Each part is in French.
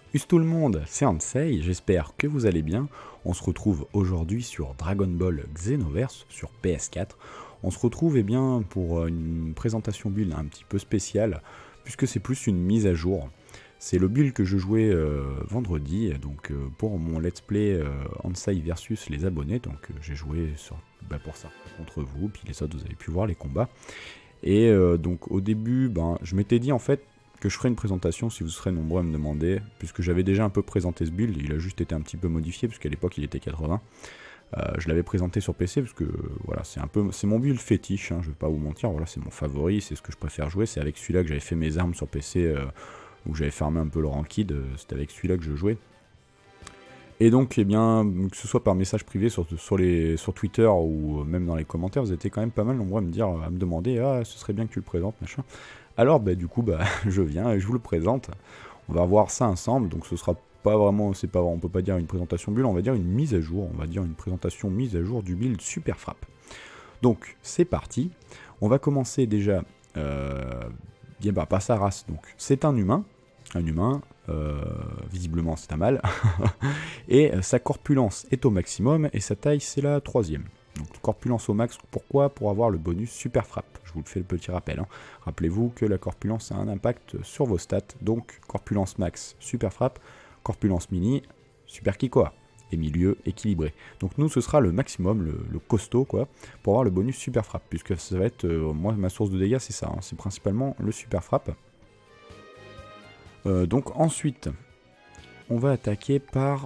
Salut tout le monde, c'est Ansei, j'espère que vous allez bien. On se retrouve aujourd'hui sur Dragon Ball Xenoverse sur PS4. On se retrouve pour une présentation build un petit peu spéciale, puisque c'est plus une mise à jour. C'est le build que je jouais vendredi, donc pour mon let's play Ansei versus les abonnés. Donc j'ai joué pour ça contre vous, puis les autres vous avez pu voir les combats. Et donc au début, je m'étais dit en fait que je ferai une présentation si vous serez nombreux à me demander, puisque j'avais déjà un peu présenté ce build, il a juste été un petit peu modifié, puisqu'à l'époque il était 80. Je l'avais présenté sur PC, parce que voilà, c'est mon build fétiche, je vais pas vous mentir, voilà, c'est mon favori, c'est ce que je préfère jouer, c'est avec celui-là que j'avais fait mes armes sur PC, où j'avais farmé un peu le ranked, c'était avec celui-là que je jouais. Et donc, que ce soit par message privé sur Twitter ou même dans les commentaires, vous étiez quand même pas mal nombreux à me demander, ah, ce serait bien que tu le présentes, machin. Alors, du coup, je viens et je vous le présente. On va voir ça ensemble, donc ce sera pas vraiment, on peut pas dire une présentation build, on va dire une mise à jour, on va dire une présentation mise à jour du build Super Frappe. Donc, c'est parti. On va commencer déjà par sa race. Donc, c'est un humain, visiblement c'est un mâle, et sa corpulence est au maximum, et sa taille c'est la 3ème. Donc corpulence au max, pourquoi? Pour avoir le bonus Super Frappe. Je vous le fais le petit rappel. Rappelez-vous que la corpulence a un impact sur vos stats, donc corpulence max, Super Frappe, corpulence mini, Super Kikoa, et milieu équilibré. Donc nous ce sera le maximum, le costaud quoi, pour avoir le bonus Super Frappe, puisque ça va être, moi ma source de dégâts c'est ça, c'est principalement le Super Frappe. Donc ensuite, on va attaquer par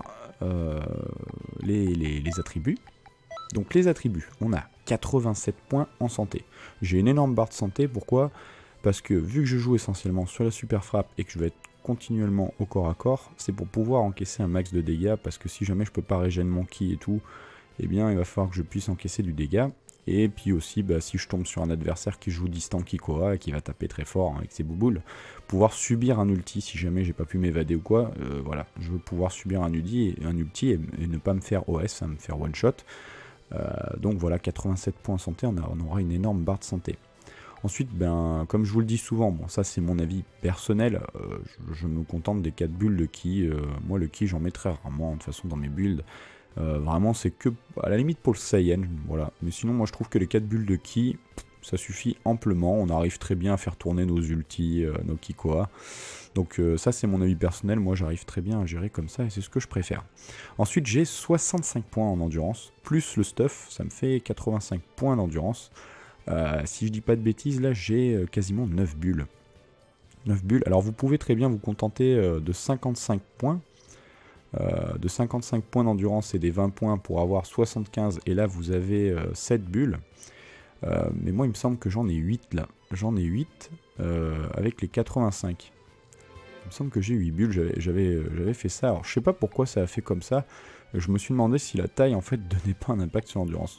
les attributs. Donc les attributs, on a 87 points en santé. J'ai une énorme barre de santé, pourquoi? Parce que vu que je joue essentiellement sur la super frappe et que je vais être continuellement au corps à corps, c'est pour pouvoir encaisser un max de dégâts, parce que si jamais je peux pas régénérer mon ki et tout, il va falloir que je puisse encaisser du dégât. Et puis aussi, si je tombe sur un adversaire qui joue distant Kikoa et qui va taper très fort avec ses bouboules, pouvoir subir un ulti si jamais j'ai pas pu m'évader ou quoi, voilà, je veux pouvoir subir un ulti et ne pas me faire OS, me faire one shot. Donc voilà, 87 points en santé, on aura une énorme barre de santé. Ensuite, comme je vous le dis souvent, bon ça c'est mon avis personnel, je me contente des 4 bulles de ki, moi le ki j'en mets très rarement de toute façon dans mes builds. Vraiment c'est que à la limite pour le Saiyan, voilà. Mais sinon moi je trouve que les 4 bulles de ki, ça suffit amplement, on arrive très bien à faire tourner nos ultis, nos Kikoa. Donc ça c'est mon avis personnel, moi j'arrive très bien à gérer comme ça et c'est ce que je préfère. Ensuite j'ai 65 points en endurance, plus le stuff, ça me fait 85 points d'endurance. Si je dis pas de bêtises, là j'ai quasiment 9 bulles. 9 bulles, alors vous pouvez très bien vous contenter de 55 points. De 55 points d'endurance et des 20 points pour avoir 75, et là vous avez 7 bulles. Mais moi il me semble que j'en ai 8 là. J'en ai 8 avec les 85. Il me semble que j'ai 8 bulles, j'avais fait ça. Alors je sais pas pourquoi ça a fait comme ça. Je me suis demandé si la taille en fait donnait pas un impact sur l'endurance.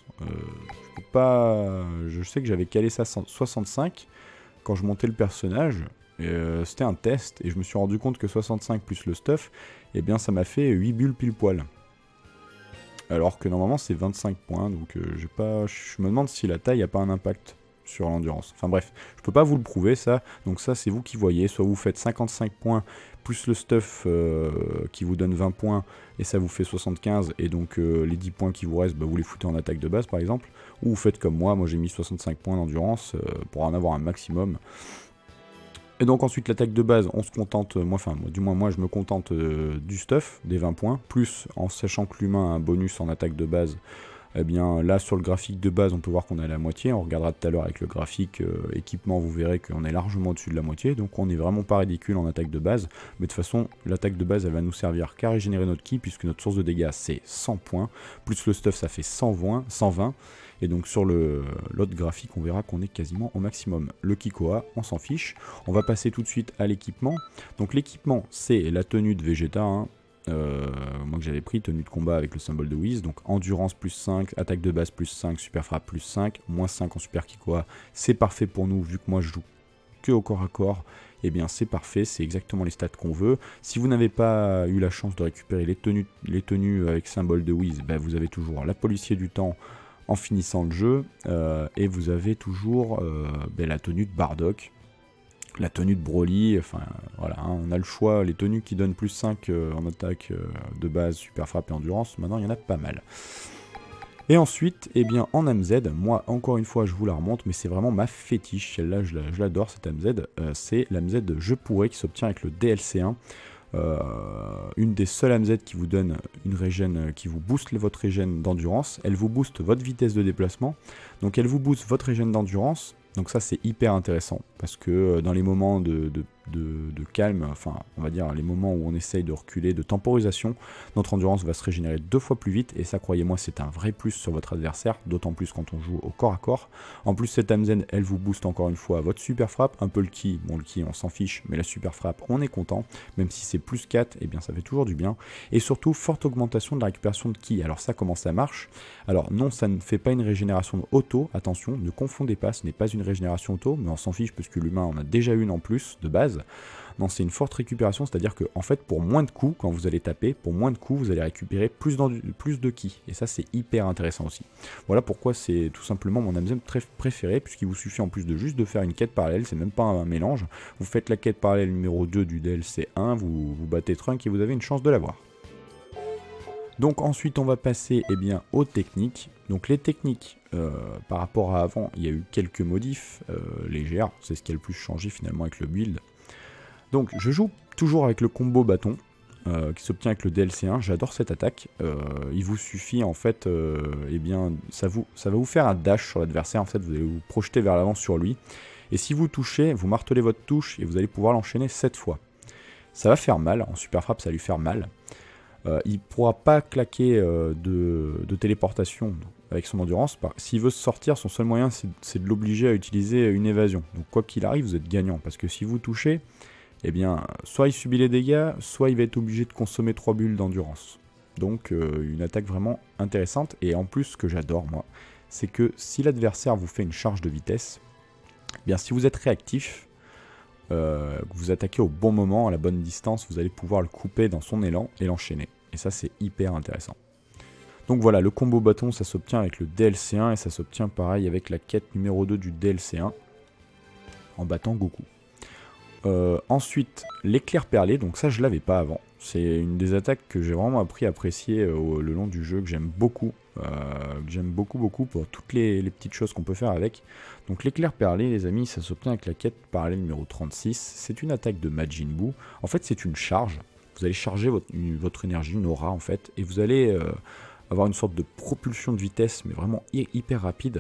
Je sais que j'avais calé ça 65 quand je montais le personnage. C'était un test et je me suis rendu compte que 65 plus le stuff, ça m'a fait 8 bulles pile poil. Alors que normalement c'est 25 points, donc je me demande si la taille n'a pas un impact sur l'endurance. Enfin bref, je peux pas vous le prouver ça, donc ça c'est vous qui voyez, soit vous faites 55 points plus le stuff qui vous donne 20 points et ça vous fait 75, et donc les 10 points qui vous restent, vous les foutez en attaque de base par exemple, ou vous faites comme moi j'ai mis 65 points d'endurance pour en avoir un maximum. Et donc ensuite l'attaque de base, on se contente, moi je me contente du stuff, des 20 points, plus en sachant que l'humain a un bonus en attaque de base. Là sur le graphique de base on peut voir qu'on est à la moitié, on regardera tout à l'heure avec le graphique équipement, vous verrez qu'on est largement au-dessus de la moitié, donc on n'est vraiment pas ridicule en attaque de base, mais de toute façon l'attaque de base elle va nous servir qu'à régénérer notre ki, puisque notre source de dégâts c'est 100 points, plus le stuff ça fait 120, et donc sur l'autre graphique on verra qu'on est quasiment au maximum. Le Kikoa on s'en fiche, on va passer tout de suite à l'équipement. Donc l'équipement c'est la tenue de Vegeta, moi que j'avais pris, tenue de combat avec le symbole de Whis, donc endurance plus 5, attaque de base plus 5, super frappe plus 5, moins 5 en super Kikoa, c'est parfait pour nous vu que moi je joue que au corps à corps, c'est parfait, c'est exactement les stats qu'on veut. Si vous n'avez pas eu la chance de récupérer les tenues avec symbole de Whis, vous avez toujours la policier du temps en finissant le jeu, et vous avez toujours la tenue de Bardock La tenue de Broly, enfin voilà, hein, on a le choix, les tenues qui donnent plus 5 en attaque de base, super frappe et endurance, maintenant il y en a pas mal. Et ensuite, eh bien en AMZ, moi encore une fois je vous la remonte, mais c'est vraiment ma fétiche, celle-là je l'adore cette AMZ, c'est l'AMZ de Je pourrais qui s'obtient avec le DLC 1. Une des seules AMZ qui vous donne une régène, qui vous booste votre régène d'endurance, elle vous booste votre vitesse de déplacement, donc elle vous booste votre régène d'endurance, donc ça c'est hyper intéressant, parce que dans les moments de calme, enfin on va dire les moments où on essaye de reculer, de temporisation, notre endurance va se régénérer 2 fois plus vite, et ça croyez-moi c'est un vrai plus sur votre adversaire, d'autant plus quand on joue au corps à corps. En plus cette AMZ elle vous booste encore une fois votre super frappe, un peu le ki, bon le ki on s'en fiche, mais la super frappe on est content, même si c'est plus 4, et eh bien ça fait toujours du bien, et surtout forte augmentation de la récupération de ki. Alors ça comment ça marche? Alors non, ça ne fait pas une régénération auto, attention, ne confondez pas, ce n'est pas une régénération auto, mais on s'en fiche parce que l'humain en a déjà une en plus de base. Non, c'est une forte récupération, c'est-à-dire que en fait pour moins de coups, quand vous allez taper, pour moins de coups vous allez récupérer plus de ki, et ça c'est hyper intéressant aussi. Voilà pourquoi c'est tout simplement mon AMZ préféré, puisqu'il vous suffit en plus de juste de faire une quête parallèle, c'est même pas un mélange, vous faites la quête parallèle numéro 2 du DLC 1, vous battez Trunk et vous avez une chance de l'avoir. Donc ensuite on va passer aux techniques. Donc les techniques, par rapport à avant, il y a eu quelques modifs légères, c'est ce qui a le plus changé finalement avec le build. Donc je joue toujours avec le combo bâton, qui s'obtient avec le DLC 1, j'adore cette attaque. Il vous suffit en fait, ça va vous faire un dash sur l'adversaire, en fait vous allez vous projeter vers l'avant sur lui. Et si vous touchez, vous martelez votre touche et vous allez pouvoir l'enchaîner 7 fois. Ça va faire mal, en super frappe ça va lui faire mal. Il ne pourra pas claquer de téléportation avec son endurance. S'il veut se sortir, son seul moyen c'est de l'obliger à utiliser une évasion. Donc quoi qu'il arrive, vous êtes gagnant. Parce que si vous touchez, eh bien, soit il subit les dégâts, soit il va être obligé de consommer 3 bulles d'endurance. Donc une attaque vraiment intéressante. Et en plus, ce que j'adore moi, c'est que si l'adversaire vous fait une charge de vitesse, eh bien si vous êtes réactif, que vous attaquez au bon moment, à la bonne distance, vous allez pouvoir le couper dans son élan et l'enchaîner. Et ça c'est hyper intéressant. Donc voilà, le combo bâton ça s'obtient avec le DLC 1 et ça s'obtient pareil avec la quête numéro 2 du DLC 1 en battant Goku. Ensuite, l'éclair perlé, donc ça je l'avais pas avant. C'est une des attaques que j'ai vraiment appris à apprécier le long du jeu, que j'aime beaucoup. Pour toutes les petites choses qu'on peut faire avec. Donc l'éclair perlé les amis, ça s'obtient avec la quête parallèle numéro 36. C'est une attaque de Majin Buu. En fait c'est une charge. Vous allez charger votre énergie, une aura en fait, et vous allez avoir une sorte de propulsion de vitesse, mais vraiment hyper rapide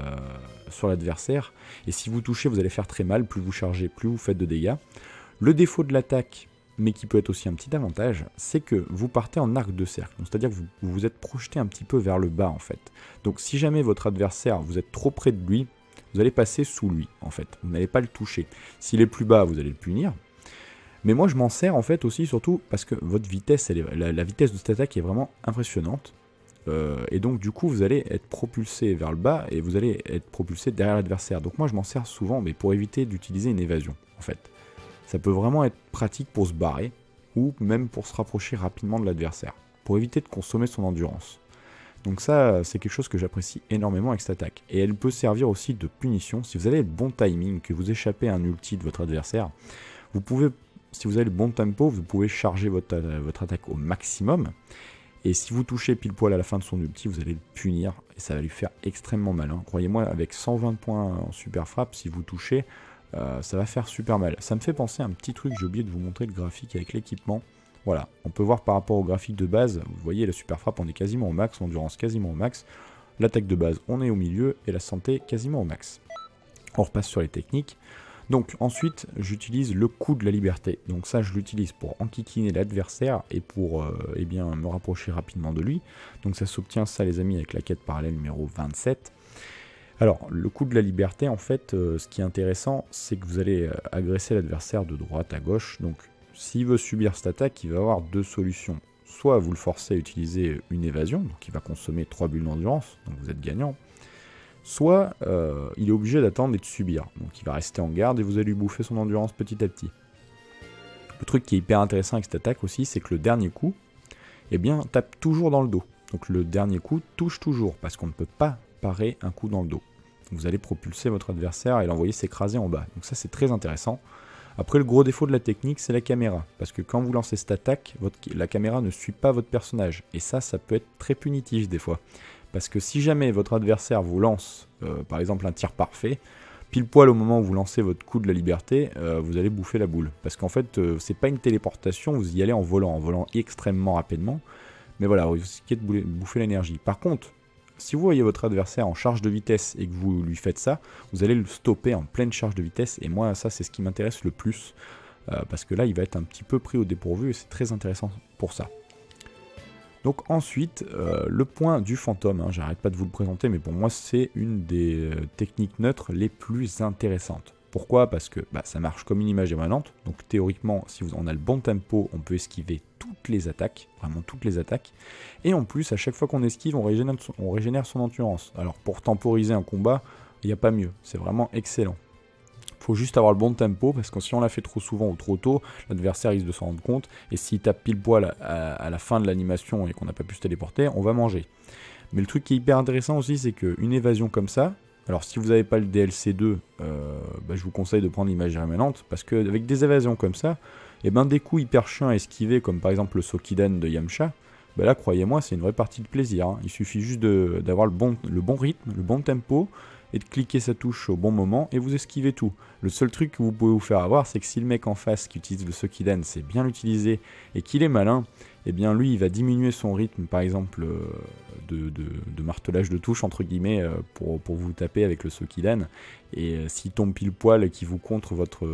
sur l'adversaire. Et si vous touchez, vous allez faire très mal. Plus vous chargez, plus vous faites de dégâts. Le défaut de l'attaque, mais qui peut être aussi un petit avantage, c'est que vous partez en arc de cercle. C'est-à-dire que vous vous êtes projeté un petit peu vers le bas en fait. Donc si jamais votre adversaire, vous êtes trop près de lui, vous allez passer sous lui en fait. Vous n'allez pas le toucher. S'il est plus bas, vous allez le punir. Mais moi je m'en sers en fait aussi surtout parce que votre vitesse, la vitesse de cette attaque est vraiment impressionnante. Et donc du coup vous allez être propulsé vers le bas et vous allez être propulsé derrière l'adversaire. Donc moi je m'en sers souvent, mais pour éviter d'utiliser une évasion en fait. Ça peut vraiment être pratique pour se barrer ou même pour se rapprocher rapidement de l'adversaire, pour éviter de consommer son endurance. Donc ça c'est quelque chose que j'apprécie énormément avec cette attaque. Et elle peut servir aussi de punition. Si vous avez le bon timing, que vous échappez à un ulti de votre adversaire, vous pouvez, si vous avez le bon tempo, vous pouvez charger votre attaque au maximum. Et si vous touchez pile poil à la fin de son ulti, vous allez le punir et ça va lui faire extrêmement mal. Hein. Croyez-moi, avec 120 points en super frappe, si vous touchez, ça va faire super mal. Ça me fait penser à un petit truc, j'ai oublié de vous montrer le graphique avec l'équipement. Voilà, on peut voir par rapport au graphique de base, vous voyez la super frappe on est quasiment au max, l'endurance quasiment au max, l'attaque de base on est au milieu et la santé quasiment au max. On repasse sur les techniques. Donc ensuite j'utilise le coup de la liberté, donc ça je l'utilise pour enquiquiner l'adversaire et pour me rapprocher rapidement de lui. Donc ça s'obtient ça les amis avec la quête parallèle numéro 27. Alors le coup de la liberté en fait ce qui est intéressant c'est que vous allez agresser l'adversaire de droite à gauche. Donc s'il veut subir cette attaque il va avoir deux solutions. Soit vous le forcez à utiliser une évasion, donc il va consommer 3 bulles d'endurance, donc vous êtes gagnant. Soit il est obligé d'attendre et de subir, donc il va rester en garde et vous allez lui bouffer son endurance petit à petit. Le truc qui est hyper intéressant avec cette attaque aussi, c'est que le dernier coup, tape toujours dans le dos. Donc le dernier coup touche toujours, parce qu'on ne peut pas parer un coup dans le dos. Vous allez propulser votre adversaire et l'envoyer s'écraser en bas. Donc ça c'est très intéressant. Après, le gros défaut de la technique, c'est la caméra. Parce que quand vous lancez cette attaque, la caméra ne suit pas votre personnage. Et ça peut être très punitif des fois. Parce que si jamais votre adversaire vous lance, par exemple, un tir parfait, pile poil au moment où vous lancez votre coup de la liberté, vous allez bouffer la boule. Parce qu'en fait, c'est pas une téléportation, vous y allez en volant extrêmement rapidement. Mais voilà, vous risquez de bouffer l'énergie. Par contre, si vous voyez votre adversaire en charge de vitesse et que vous lui faites ça, vous allez le stopper en pleine charge de vitesse. Et moi, ça, c'est ce qui m'intéresse le plus. Parce que là, il va être un petit peu pris au dépourvu et c'est très intéressant pour ça. Donc ensuite, le point du fantôme, hein, j'arrête pas de vous le présenter, mais pour moi c'est une des techniques neutres les plus intéressantes. Pourquoi? Parce que ça marche comme une image émanante, donc théoriquement, si on a le bon tempo, on peut esquiver toutes les attaques, vraiment toutes les attaques, et en plus, à chaque fois qu'on esquive, on régénère son endurance. Alors pour temporiser un combat, il n'y a pas mieux, c'est vraiment excellent. Faut juste avoir le bon tempo, parce que si on l'a fait trop souvent ou trop tôt, l'adversaire risque de s'en rendre compte, et s'il tape pile poil à la fin de l'animation et qu'on n'a pas pu se téléporter, on va manger. Mais le truc qui est hyper intéressant aussi, c'est qu'une évasion comme ça, alors si vous n'avez pas le DLC 2, je vous conseille de prendre l'image rémanente, parce qu'avec des évasions comme ça, et des coups hyper chiants à esquiver, comme par exemple le Sokidan de Yamcha, là croyez-moi c'est une vraie partie de plaisir, hein. Il suffit juste d'avoir le bon rythme, le bon tempo, et de cliquer sa touche au bon moment, et vous esquivez tout. Le seul truc que vous pouvez vous faire avoir, c'est que si le mec en face qui utilise le Sokidan sait bien l'utiliser, et qu'il est malin, eh bien lui il va diminuer son rythme, par exemple, de martelage de touche, entre guillemets, pour vous taper avec le Sokidan, et s'il tombe pile poil et qu'il vous contre votre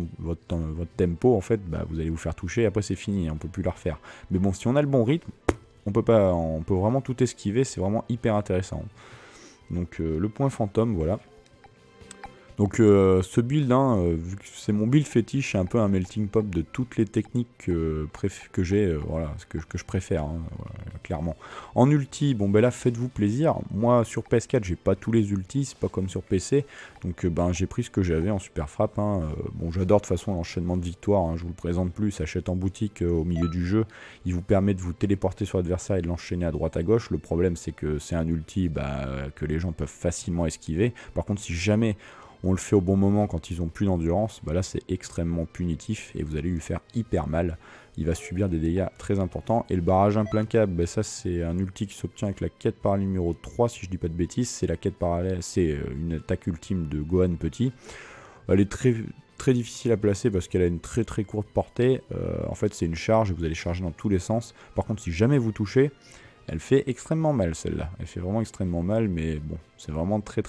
tempo, en fait, vous allez vous faire toucher, et après c'est fini, on peut plus la refaire. Mais bon, si on a le bon rythme, on peut vraiment tout esquiver, c'est vraiment hyper intéressant. Donc le point fantôme, voilà. Donc ce build, vu que c'est mon build fétiche, c'est un peu un melting pot de toutes les techniques que j'ai, voilà, que je préfère, hein, voilà, clairement. En ulti, là faites-vous plaisir. Moi sur PS4 j'ai pas tous les ultis, c'est pas comme sur PC, donc j'ai pris ce que j'avais en super frappe. J'adore de toute façon l'enchaînement de victoire, hein, je vous le présente plus, s'achète en boutique au milieu du jeu, il vous permet de vous téléporter sur l'adversaire et de l'enchaîner à droite à gauche. Le problème c'est que c'est un ulti que les gens peuvent facilement esquiver. Par contre si jamais on le fait au bon moment quand ils ont plus d'endurance, là c'est extrêmement punitif et vous allez lui faire hyper mal. Il va subir des dégâts très importants. Et le barrage implacable, ça c'est un ulti qui s'obtient avec la quête parallèle numéro 3 si je dis pas de bêtises. C'est la quête parallèle, c'est une attaque ultime de Gohan petit. Elle est très difficile à placer parce qu'elle a une très courte portée. En fait c'est une charge, vous allez charger dans tous les sens. Par contre si jamais vous touchez, elle fait extrêmement mal celle-là. Elle fait vraiment extrêmement mal, mais bon, c'est vraiment très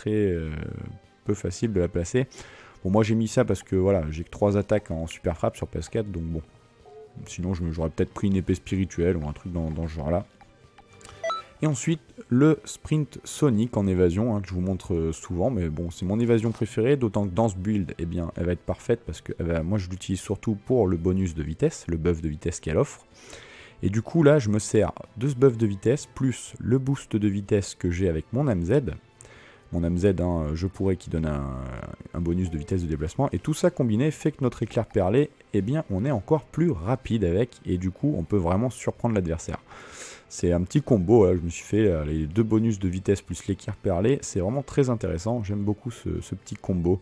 facile de la placer. Bon, moi j'ai mis ça parce que voilà, j'ai que 3 attaques en super frappe sur PS4, donc bon. Sinon j'aurais peut-être pris une épée spirituelle ou un truc dans ce genre là. Et ensuite le sprint Sonic en évasion, que je vous montre souvent, mais bon c'est mon évasion préférée, d'autant que dans ce build, elle va être parfaite parce que moi je l'utilise surtout pour le bonus de vitesse, le buff de vitesse qu'elle offre. Et du coup là je me sers de ce buff de vitesse plus le boost de vitesse que j'ai avec mon MZ. Mon MZ, je pourrais, qui donne un bonus de vitesse de déplacement. Et tout ça combiné fait que notre éclair perlé, on est encore plus rapide avec. Et du coup, on peut vraiment surprendre l'adversaire. C'est un petit combo, là, je me suis fait les 2 bonus de vitesse plus l'éclair perlé. C'est vraiment très intéressant. J'aime beaucoup ce petit combo.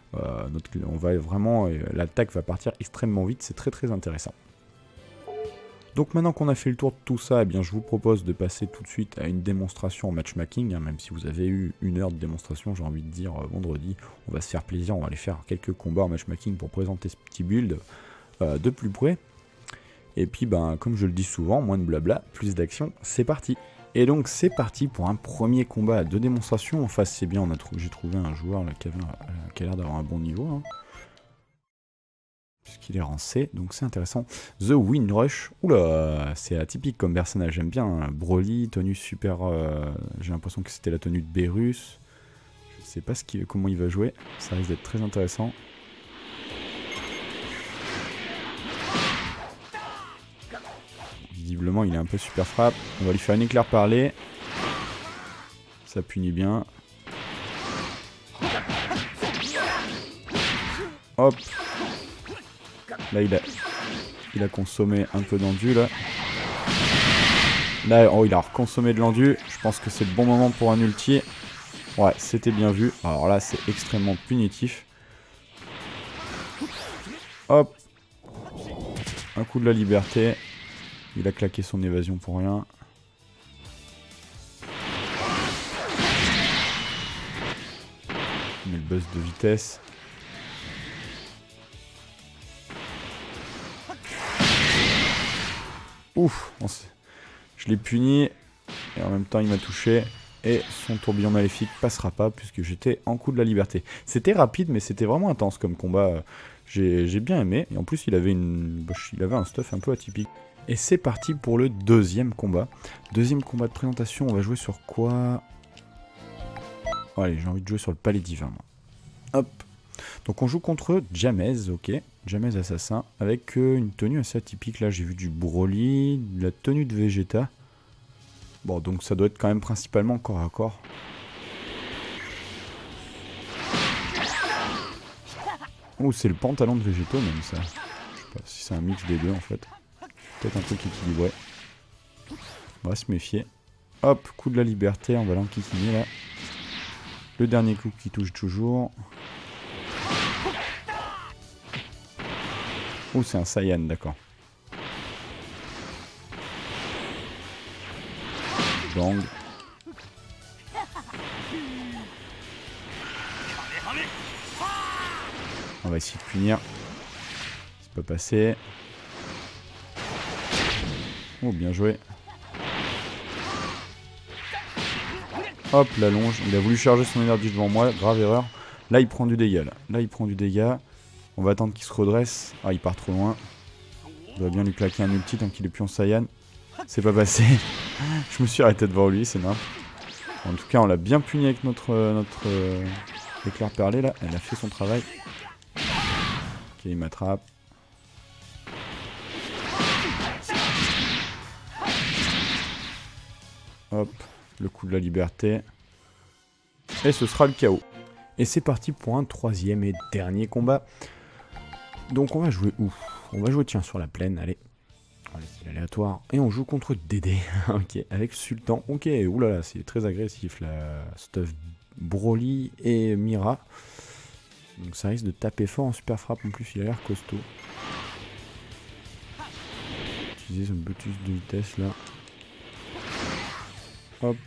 L'attaque va partir extrêmement vite. C'est très intéressant. Donc maintenant qu'on a fait le tour de tout ça, je vous propose de passer tout de suite à une démonstration en matchmaking, même si vous avez eu 1 heure de démonstration, j'ai envie de dire vendredi, on va se faire plaisir, on va aller faire quelques combats en matchmaking pour présenter ce petit build de plus près. Et puis comme je le dis souvent, moins de blabla, plus d'action, c'est parti. Et donc c'est parti pour un premier combat de démonstration. En face c'est bien, j'ai trouvé un joueur là, qui a l'air d'avoir un bon niveau. Puisqu'il est rang C, donc c'est intéressant. The Windrush, oula, c'est atypique comme personnage, j'aime bien. Broly, tenue super, j'ai l'impression que c'était la tenue de Beerus. Je sais pas comment il va jouer, ça risque d'être très intéressant. Visiblement il est un peu super frappe, on va lui faire une éclair parlé. Ça punit bien. Hop. Là il a consommé un peu d'endu là. Là il a reconsommé de l'endu. Je pense que c'est le bon moment pour un ulti. Ouais, c'était bien vu. Alors là c'est extrêmement punitif. Hop. Un coup de la liberté. Il a claqué son évasion pour rien. Il met le buzz de vitesse. Ouf, je l'ai puni. Et en même temps, il m'a touché. Et son tourbillon maléfique passera pas puisque j'étais en coup de la liberté. C'était rapide, mais c'était vraiment intense comme combat. J'ai bien aimé. Et en plus, il avait un stuff un peu atypique. Et c'est parti pour le deuxième combat. Deuxième combat de présentation. On va jouer sur quoi? Oh, allez, j'ai envie de jouer sur le palais divin. Moi. Hop. Donc on joue contre Jamez, ok. Jamez assassin. Avec une tenue assez atypique. Là, j'ai vu du Broly, de la tenue de Vegeta. Bon, donc ça doit être quand même principalement corps à corps. Oh, c'est le pantalon de Végéto même ça. Je sais pas si c'est un mix des deux en fait. Peut-être un truc équilibré. On va se méfier. Hop, coup de la liberté, on va l'enquiquiner là. Le dernier coup qui touche toujours. Oh, c'est un Saiyan, d'accord. Bang. On va essayer de punir. C'est pas passé. Oh, bien joué. Hop, la longe. Il a voulu charger son énergie devant moi. Grave erreur. Là, il prend du dégât. Là, il prend du dégât. On va attendre qu'il se redresse. Ah, il part trop loin. On doit bien lui claquer un ulti tant qu'il est plus en Saiyan. C'est pas passé. Je me suis arrêté devant lui, c'est nain. En tout cas, on l'a bien puni avec notre éclair perlé là. Elle a fait son travail. Ok, il m'attrape. Hop, le coup de la liberté. Et ce sera le chaos. Et c'est parti pour un troisième et dernier combat. Donc on va jouer où? On va jouer tiens sur la plaine, allez. Allez, c'est aléatoire. Et on joue contre Dédé. Ok, avec Sultan. Ok, oulala, c'est très agressif là. Stuff Broly et Mira. Donc ça risque de taper fort en super frappe. En plus, il a l'air costaud. Utiliser son butus de vitesse là. Hop.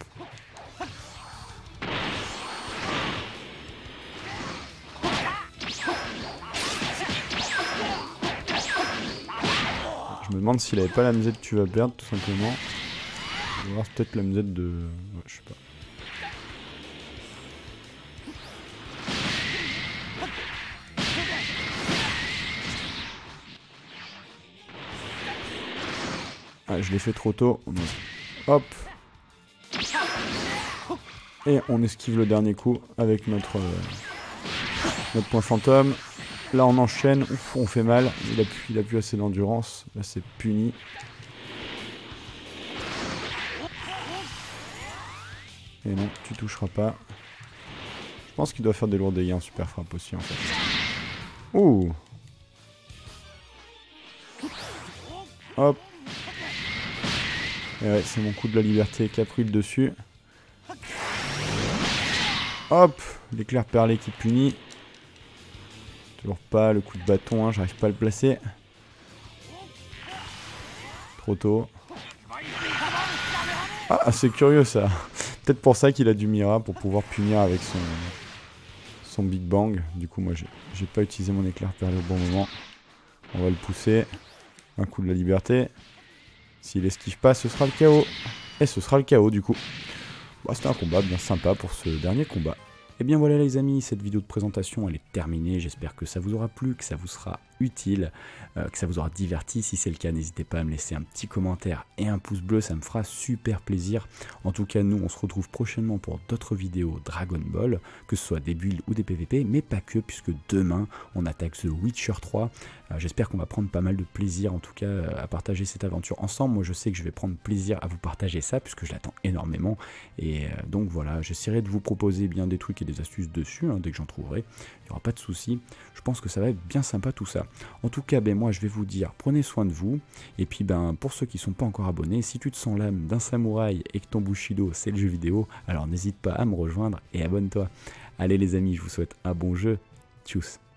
Je me demande s'il avait pas la MZ tu vas perdre tout simplement. On va voir peut-être la MZ de... Ouais, je sais pas. Ah, je l'ai fait trop tôt. Hop. Et on esquive le dernier coup avec notre point fantôme. Là on enchaîne, ouf, on fait mal, il a plus assez d'endurance, là c'est puni. Et non, tu toucheras pas. Je pense qu'il doit faire des lourds dégâts en super frappe aussi en fait. Ouh. Hop. Et ouais, c'est mon coup de la liberté qui a pris le dessus. Hop, l'éclair perlé qui punit. Toujours pas le coup de bâton, hein, j'arrive pas à le placer. Trop tôt. Ah, c'est curieux ça. Peut-être pour ça qu'il a du Mira, pour pouvoir punir avec son Big Bang. Du coup, moi, j'ai pas utilisé mon éclair perlé au bon moment. On va le pousser. Un coup de la liberté. S'il esquive pas, ce sera le chaos. Et ce sera le chaos, du coup. Bon, c'était un combat bien sympa pour ce dernier combat. Et bien voilà les amis, cette vidéo de présentation elle est terminée, j'espère que ça vous aura plu, que ça vous sera utile, que ça vous aura diverti. Si c'est le cas, n'hésitez pas à me laisser un petit commentaire et un pouce bleu, ça me fera super plaisir. En tout cas, nous on se retrouve prochainement pour d'autres vidéos Dragon Ball, que ce soit des builds ou des PVP, mais pas que, puisque demain on attaque The Witcher 3. J'espère qu'on va prendre pas mal de plaisir en tout cas à partager cette aventure ensemble. Moi je sais que je vais prendre plaisir à vous partager ça, puisque je l'attends énormément. Et donc voilà, j'essaierai de vous proposer bien des trucs et des astuces dessus, hein, dès que j'en trouverai. Il n'y aura pas de souci. Je pense que ça va être bien sympa tout ça. En tout cas, ben, moi je vais vous dire, prenez soin de vous. Et puis ben, pour ceux qui ne sont pas encore abonnés, si tu te sens l'âme d'un samouraï et que ton Bushido c'est le jeu vidéo, alors n'hésite pas à me rejoindre et abonne-toi. Allez les amis, je vous souhaite un bon jeu. Tchuss.